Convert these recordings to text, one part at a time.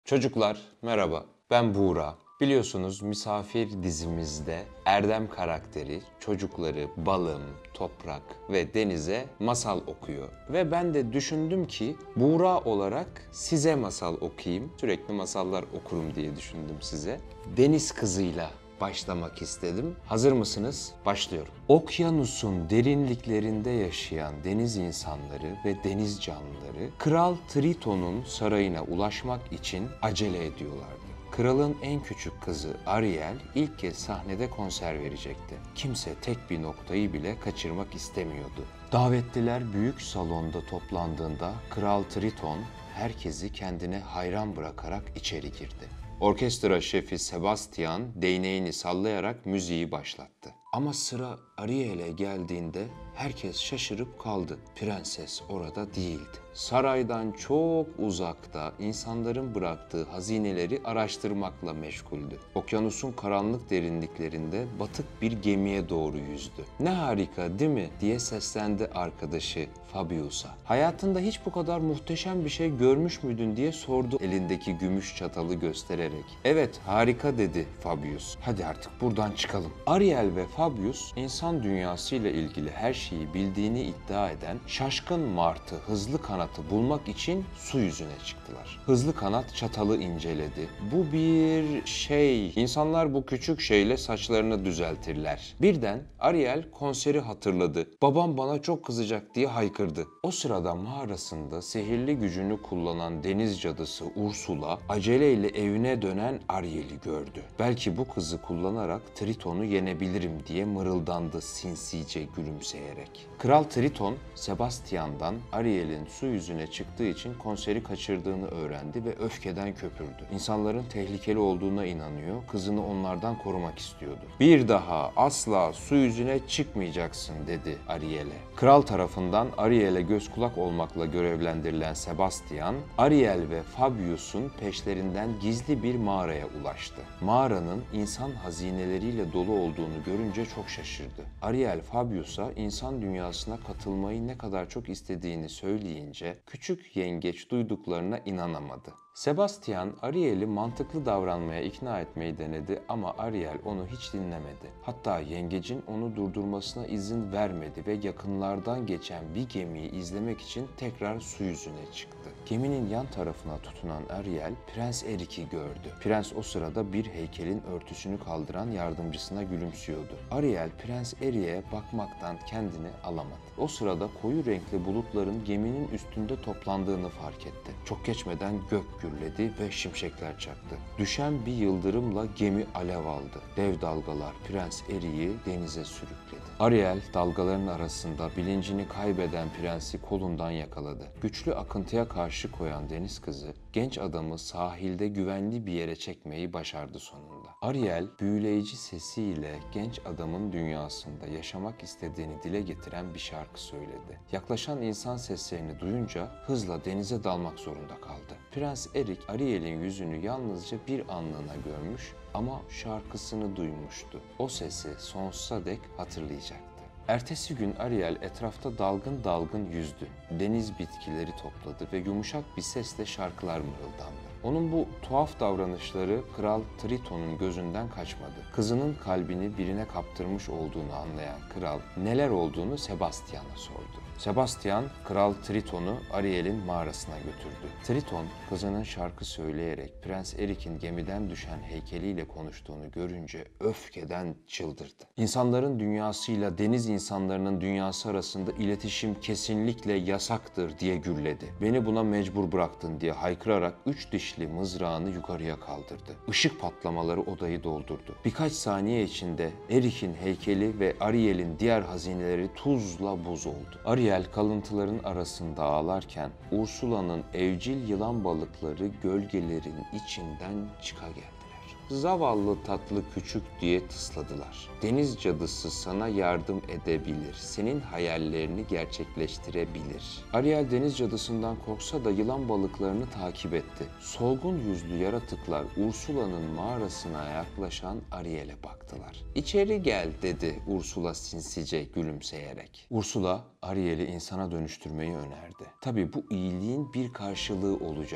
Çocuklar merhaba, ben Buğra. Biliyorsunuz misafir dizimizde Erdem karakteri çocukları balım, toprak ve denize masal okuyor. Ve ben de düşündüm ki Buğra olarak size masal okuyayım. Sürekli masallar okurum diye düşündüm size. Deniz kızıyla başlamak istedim. Hazır mısınız? Başlıyorum. Okyanusun derinliklerinde yaşayan deniz insanları ve deniz canlıları Kral Triton'un sarayına ulaşmak için acele ediyorlardı. Kralın en küçük kızı Ariel ilk kez sahnede konser verecekti. Kimse tek bir noktayı bile kaçırmak istemiyordu. Davetliler büyük salonda toplandığında Kral Triton herkesi kendine hayran bırakarak içeri girdi. Orkestra şefi Sebastian değneğini sallayarak müziği başlattı. Ama sıra Ariel'e geldiğinde herkes şaşırıp kaldı. Prenses orada değildi. Saraydan çok uzakta insanların bıraktığı hazineleri araştırmakla meşguldü. Okyanusun karanlık derinliklerinde batık bir gemiye doğru yüzdü. "Ne harika değil mi?" diye seslendi arkadaşı Fabius'a. "Hayatında hiç bu kadar muhteşem bir şey görmüş müydün?" diye sordu elindeki gümüş çatalı göstererek. "Evet, harika," dedi Fabius. "Hadi artık buradan çıkalım." Ariel ve Fabius insan dünyasıyla ilgili her şeyi bildiğini iddia eden şaşkın martı Hızlı Kanat'ı bulmak için su yüzüne çıktılar. Hızlı Kanat çatalı inceledi. "Bu bir şey. İnsanlar bu küçük şeyle saçlarını düzeltirler." Birden Ariel konseri hatırladı. "Babam bana çok kızacak," diye haykırdı. O sırada mağarasında sihirli gücünü kullanan deniz cadısı Ursula aceleyle evine dönen Ariel'i gördü. "Belki bu kızı kullanarak Triton'u yenebilirim," diye mırıldandı sinsice gülümseyerek. Kral Triton, Sebastian'dan Ariel'in su yüzüne çıktığı için konseri kaçırdığını öğrendi ve öfkeden köpürdü. İnsanların tehlikeli olduğuna inanıyor, kızını onlardan korumak istiyordu. "Bir daha asla su yüzüne çıkmayacaksın," dedi Ariel'e. Kral tarafından Ariel'e göz kulak olmakla görevlendirilen Sebastian, Ariel ve Fabius'un peşlerinden gizli bir mağaraya ulaştı. Mağaranın insan hazineleriyle dolu olduğunu görünce çok şaşırdı. Ariel, Fabius'a insan dünyasına katılmayı ne kadar çok istediğini söyleyince küçük yengeç duyduklarına inanamadı. Sebastian, Ariel'i mantıklı davranmaya ikna etmeyi denedi ama Ariel onu hiç dinlemedi. Hatta yengecin onu durdurmasına izin vermedi ve yakınlardan geçen bir gemiyi izlemek için tekrar su yüzüne çıktı. Geminin yan tarafına tutunan Ariel, Prens Eric'i gördü. Prens o sırada bir heykelin örtüsünü kaldıran yardımcısına gülümsüyordu. Ariel, Prens Eric'e bakmaktan kendini alamadı. O sırada koyu renkli bulutların geminin üstünde toplandığını fark etti. Çok geçmeden gök gürledi ve şimşekler çaktı. Düşen bir yıldırımla gemi alev aldı. Dev dalgalar Prens Eric'i denize sürükledi. Ariel dalgaların arasında bilincini kaybeden prensi kolundan yakaladı. Güçlü akıntıya karşı koyan deniz kızı genç adamı sahilde güvenli bir yere çekmeyi başardı sonunda. Ariel büyüleyici sesiyle genç adamın dünyasında yaşamak istediğini dile getiren bir şarkı söyledi. Yaklaşan insan seslerini duyunca hızla denize dalmak zorunda kaldı. Prens Eric, Ariel'in yüzünü yalnızca bir anlığına görmüş ama şarkısını duymuştu. O sesi sonsuza dek hatırlayacaktı. Ertesi gün Ariel etrafta dalgın dalgın yüzdü. Deniz bitkileri topladı ve yumuşak bir sesle şarkılar mırıldandı. Onun bu tuhaf davranışları Kral Triton'un gözünden kaçmadı. Kızının kalbini birine kaptırmış olduğunu anlayan kral neler olduğunu Sebastian'a sordu. Sebastian, Kral Triton'u Ariel'in mağarasına götürdü. Triton, kızının şarkı söyleyerek Prens Eric'in gemiden düşen heykeliyle konuştuğunu görünce öfkeden çıldırdı. "İnsanların dünyasıyla deniz insanlarının dünyası arasında iletişim kesinlikle yasaktır," diye gürledi. "Beni buna mecbur bıraktın," diye haykırarak 3 dişli mızrağını yukarıya kaldırdı. Işık patlamaları odayı doldurdu. Birkaç saniye içinde Eric'in heykeli ve Ariel'in diğer hazineleri tuzla buz oldu. Ariel kalıntıların arasında ağlarken Ursula'nın evcil yılan balıkları gölgelerin içinden çıkageldiler. "Zavallı tatlı küçük," diye tısladılar. "Deniz cadısı sana yardım edebilir, senin hayallerini gerçekleştirebilir." Ariel deniz cadısından korksa da yılan balıklarını takip etti. Solgun yüzlü yaratıklar Ursula'nın mağarasına yaklaşan Ariel'e baktılar. "İçeri gel," dedi Ursula sinsice gülümseyerek. Ursula, Ariel'i insana dönüştürmeyi önerdi. Tabii bu iyiliğin bir karşılığı olacaktı.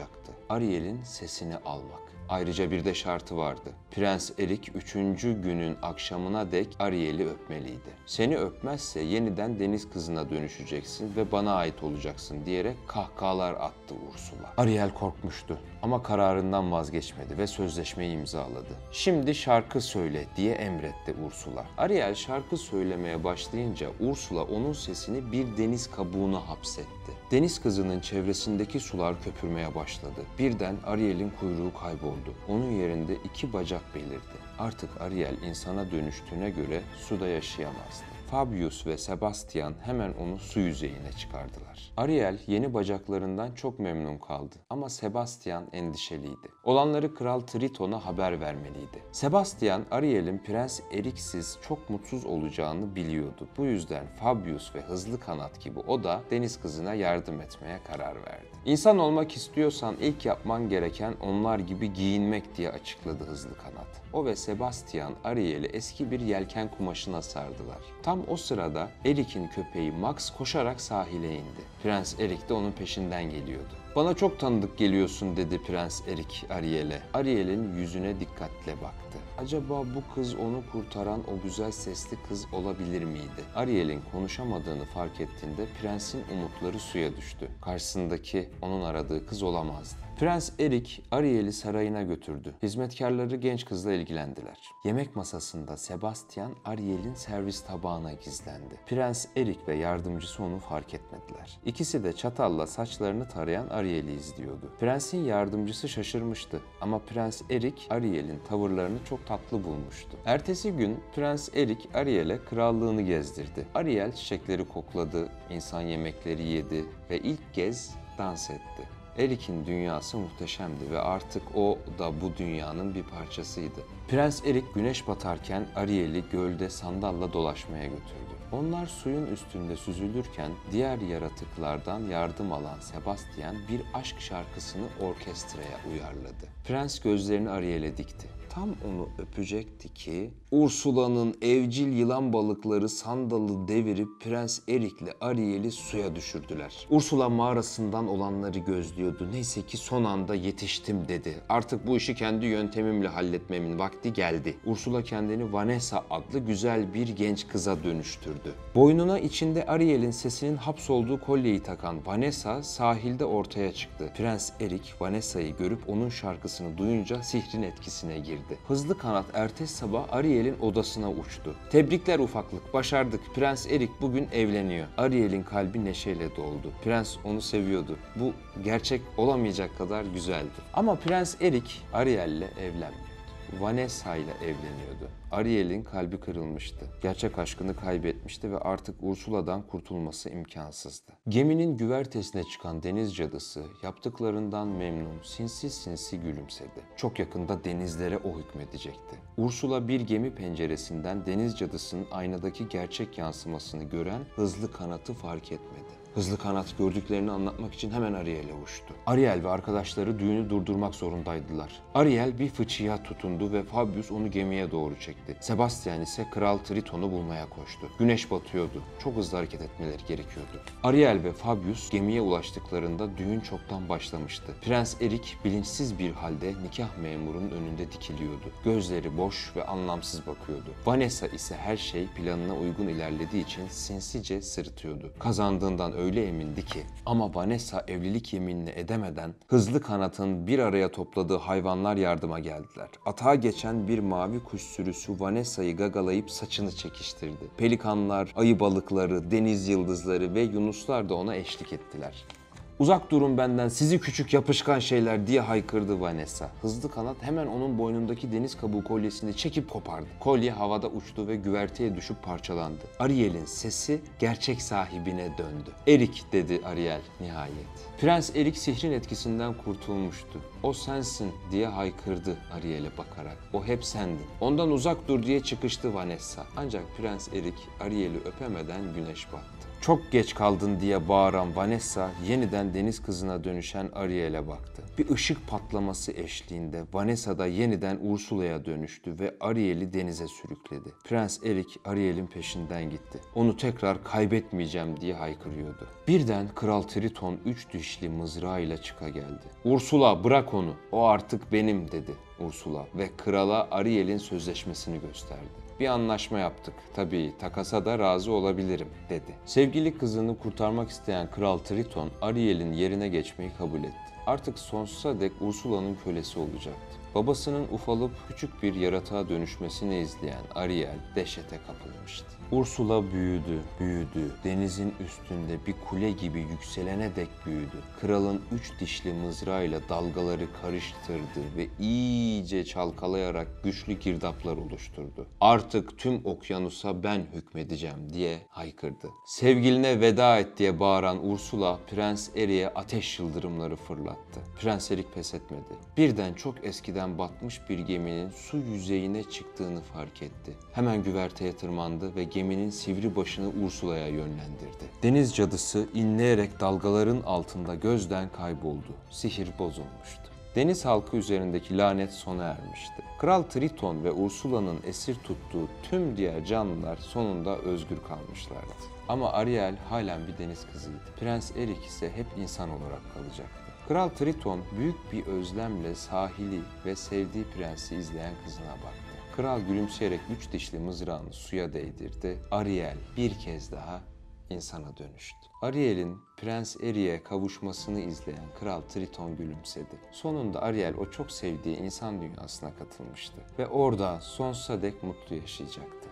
Ariel'in sesini almak. Ayrıca bir de şartı vardı. Prens Erik 3. günün akşamına dek Ariel'i öpmeliydi. Seni öpmezse yeniden deniz kızına dönüşeceksin ve bana ait olacaksın diyerek kahkahalar attı Ursula. Ariel korkmuştu ama kararından vazgeçmedi ve sözleşmeyi imzaladı. Şimdi şarkı söyle diye emretti Ursula. Ariel şarkı söylemeye başlayınca Ursula onun sesini bir deniz kabuğuna hapsetti. Deniz kızının çevresindeki sular köpürmeye başladı. Birden Ariel'in kuyruğu kayboldu. Onun yerinde 2 bacak belirdi. Artık Ariel insana dönüştüğüne göre suda yaşayamazdı. Fabius ve Sebastian hemen onu su yüzeyine çıkardılar. Ariel yeni bacaklarından çok memnun kaldı ama Sebastian endişeliydi. Olanları Kral Triton'a haber vermeliydi. Sebastian, Ariel'in Prens Erik'siz çok mutsuz olacağını biliyordu. Bu yüzden Fabius ve Hızlı Kanat gibi o da deniz kızına yardım etmeye karar verdi. İnsan olmak istiyorsan ilk yapman gereken onlar gibi giyinmek diye açıkladı Hızlı Kanat. O ve Sebastian Ariel'i eski bir yelken kumaşına sardılar. Tam o sırada Erik'in köpeği Max koşarak sahile indi. Prens Erik de onun peşinden geliyordu. "Bana çok tanıdık geliyorsun," dedi Prens Erik Ariel'e. Ariel'in yüzüne dikkatle baktı. Acaba bu kız onu kurtaran o güzel sesli kız olabilir miydi? Ariel'in konuşamadığını fark ettiğinde prensin umutları suya düştü. Karşısındaki onun aradığı kız olamazdı. Prens Erik Ariel'i sarayına götürdü. Hizmetkarları genç kızla ilgilendiler. Yemek masasında Sebastian Ariel'in servis tabağına gizlendi. Prens Erik ve yardımcısı onu fark etmediler. İkisi de çatalla saçlarını tarayan Ariel'i izliyordu. Prensin yardımcısı şaşırmıştı ama Prens Erik Ariel'in tavırlarını çok tatlı bulmuştu. Ertesi gün Prens Erik Ariel'e krallığını gezdirdi. Ariel çiçekleri kokladı, insan yemekleri yedi ve ilk kez dans etti. Erik'in dünyası muhteşemdi ve artık o da bu dünyanın bir parçasıydı. Prens Erik güneş batarken Ariel'i gölde sandalla dolaşmaya götürdü. Onlar suyun üstünde süzülürken diğer yaratıklardan yardım alan Sebastian bir aşk şarkısını orkestraya uyarladı. Prens gözlerini Ariel'e dikti. Tam onu öpecekti ki Ursula'nın evcil yılan balıkları sandalı devirip Prens Erik'le Ariel'i suya düşürdüler. Ursula mağarasından olanları gözlüyordu. "Neyse ki son anda yetiştim," dedi. "Artık bu işi kendi yöntemimle halletmemin vakti geldi." Ursula kendini Vanessa adlı güzel bir genç kıza dönüştürdü. Boynuna içinde Ariel'in sesinin hapsolduğu kolyeyi takan Vanessa sahilde ortaya çıktı. Prens Erik Vanessa'yı görüp onun şarkısını duyunca sihrin etkisine girdi. Hızlı Kanat ertesi sabah Ariel'in odasına uçtu. "Tebrikler ufaklık, başardık. Prens Erik bugün evleniyor." Ariel'in kalbi neşeyle doldu. Prens onu seviyordu. Bu gerçek olamayacak kadar güzeldi. Ama Prens Erik Ariel'le evlenmiyordu. Vanessa ile evleniyordu. Ariel'in kalbi kırılmıştı. Gerçek aşkını kaybetmişti ve artık Ursula'dan kurtulması imkansızdı. Geminin güvertesine çıkan deniz cadısı yaptıklarından memnun, sinsi sinsi gülümsedi. Çok yakında denizlere o hükmedecekti. Ursula bir gemi penceresinden deniz cadısının aynadaki gerçek yansımasını gören Hızlı Kanat'ı fark etmedi. Hızlı Kanat gördüklerini anlatmak için hemen Ariel'e uçtu. Ariel ve arkadaşları düğünü durdurmak zorundaydılar. Ariel bir fıçıya tutundu ve Fabius onu gemiye doğru çekti. Sebastian ise Kral Triton'u bulmaya koştu. Güneş batıyordu. Çok hızlı hareket etmeleri gerekiyordu. Ariel ve Fabius gemiye ulaştıklarında düğün çoktan başlamıştı. Prens Erik bilinçsiz bir halde nikah memurunun önünde dikiliyordu. Gözleri boş ve anlamsız bakıyordu. Vanessa ise her şey planına uygun ilerlediği için sinsice sırıtıyordu. Kazandığından öyle emindi ki. Ama Vanessa evlilik yeminini edemeden Hızlı Kanat'ın bir araya topladığı hayvanlar yardıma geldiler. Atağa geçen bir mavi kuş sürüsü Vanessa'yı gagalayıp saçını çekiştirdi. Pelikanlar, ayı balıkları, deniz yıldızları ve yunuslar da ona eşlik ettiler. "Uzak durun benden sizi küçük yapışkan şeyler," diye haykırdı Vanessa. Hızlı Kanat hemen onun boynundaki deniz kabuğu kolyesini çekip kopardı. Kolye havada uçtu ve güverteye düşüp parçalandı. Ariel'in sesi gerçek sahibine döndü. "Erik," dedi Ariel nihayet. Prens Erik sihrin etkisinden kurtulmuştu. "O sensin," diye haykırdı Ariel'e bakarak. "O hep sendin." "Ondan uzak dur," diye çıkıştı Vanessa. Ancak Prens Erik Ariel'i öpemeden güneş battı. Çok geç kaldın diye bağıran Vanessa yeniden deniz kızına dönüşen Ariel'e baktı. Bir ışık patlaması eşliğinde Vanessa da yeniden Ursula'ya dönüştü ve Ariel'i denize sürükledi. Prens Eric Ariel'in peşinden gitti. Onu tekrar kaybetmeyeceğim diye haykırıyordu. Birden Kral Triton 3 dişli mızrağıyla çıka geldi. "Ursula, bırak onu. O artık benim," dedi Ursula ve krala Ariel'in sözleşmesini gösterdi. "Bir anlaşma yaptık. Tabii takasa da razı olabilirim," dedi. Sevgili kızını kurtarmak isteyen Kral Triton, Ariel'in yerine geçmeyi kabul etti. Artık sonsuza dek Ursula'nın kölesi olacaktı. Babasının ufalıp küçük bir yaratığa dönüşmesini izleyen Ariel dehşete kapılmıştı. Ursula büyüdü, büyüdü. Denizin üstünde bir kule gibi yükselene dek büyüdü. Kralın 3 dişli mızrağıyla dalgaları karıştırdı ve iyice çalkalayarak güçlü girdaplar oluşturdu. "Artık tüm okyanusa ben hükmedeceğim," diye haykırdı. Sevgiline veda et diye bağıran Ursula, Prens Eric'e ateş yıldırımları fırlattı. Prens Eric pes etmedi. Birden çok eskiden batmış bir geminin su yüzeyine çıktığını fark etti. Hemen güverteye tırmandı ve geminin sivri başını Ursula'ya yönlendirdi. Deniz cadısı inleyerek dalgaların altında gözden kayboldu. Sihir bozulmuştu. Deniz halkı üzerindeki lanet sona ermişti. Kral Triton ve Ursula'nın esir tuttuğu tüm diğer canlılar sonunda özgür kalmışlardı. Ama Ariel halen bir deniz kızıydı. Prens Eric ise hep insan olarak kalacaktı. Kral Triton büyük bir özlemle sahili ve sevdiği prensi izleyen kızına baktı. Kral gülümseyerek 3 dişli mızrağını suya değdirdi. Ariel bir kez daha insana dönüştü. Ariel'in Prens Eric'e kavuşmasını izleyen Kral Triton gülümsedi. Sonunda Ariel o çok sevdiği insan dünyasına katılmıştı ve orada sonsuza dek mutlu yaşayacaktı.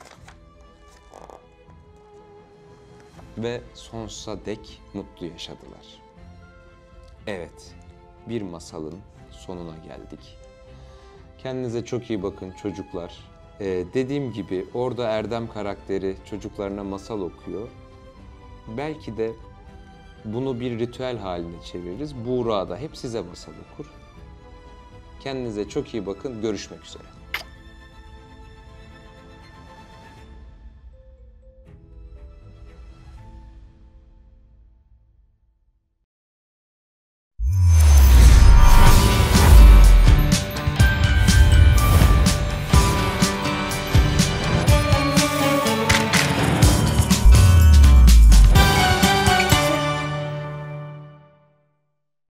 Ve sonsuza dek mutlu yaşadılar. Evet, bir masalın sonuna geldik. Kendinize çok iyi bakın çocuklar. Dediğim gibi orada Erdem karakteri çocuklarına masal okuyor. Belki de bunu bir ritüel haline çeviririz. Buğra da hep size masal okur. Kendinize çok iyi bakın. Görüşmek üzere.